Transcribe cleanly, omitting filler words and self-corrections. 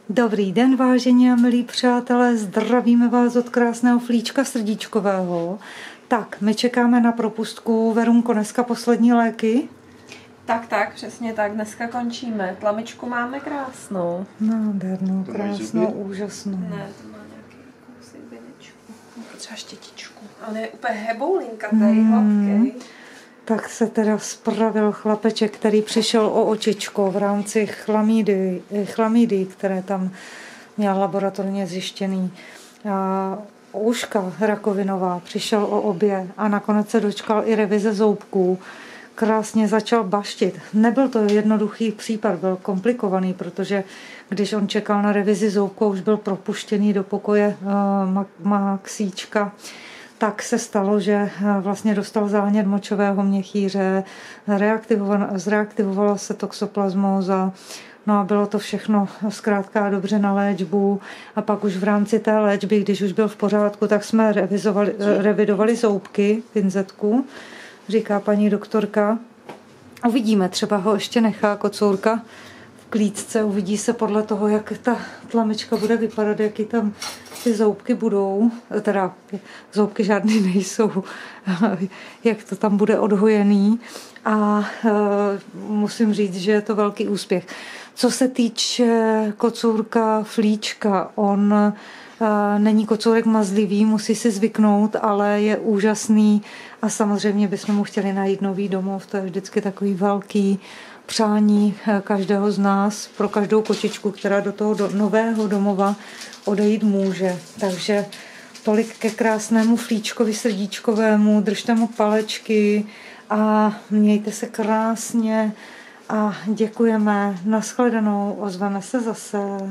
Dobrý den, vážení a milí přátelé, zdravíme vás od krásného flíčka srdíčkového. Tak, my čekáme na propustku. Verunko, dneska poslední léky? Tak, přesně tak, dneska končíme. Tlamičku máme krásnou. Nádhernou, krásnou, úžasnou. Ne, to má nějaký kousek věnečku. Třeba štětičku. Ale je úplně heboulinkatej, hladkej. Tak se teda spravil chlapeček, který přišel o očičko v rámci chlamydy, které tam měl laboratorně zjištěný. Uška rakovinová, přišel o obě a nakonec se dočkal i revize zoubků. Krásně začal baštit. Nebyl to jednoduchý případ, byl komplikovaný, protože když on čekal na revizi zoubků, už byl propuštěný do pokoje Maxíčka, tak se stalo, že vlastně dostal zánět močového měchýře, zreaktivovala se toxoplasmóza, no a bylo to všechno zkrátka dobře na léčbu. A pak už v rámci té léčby, když už byl v pořádku, tak jsme revidovali zoubky, pinzetku, říká paní doktorka. Uvidíme, třeba ho ještě nechá kocourka v klíčce, uvidí se podle toho, jak ta tlamička bude vypadat, jaký tam ty zoubky budou, teda zoubky žádný nejsou, jak to tam bude odhojený, a musím říct, že je to velký úspěch. Co se týče kocourka Flíčka, on není kocourek mazlivý, musí si zvyknout, ale je úžasný a samozřejmě bychom mu chtěli najít nový domov, to je vždycky takový velký přání každého z nás pro každou kočičku, která do toho nového domova odejít může. Takže tolik ke krásnému Flíčkovi srdíčkovému, držte mu palečky a mějte se krásně a děkujeme. Nashledanou, ozveme se zase.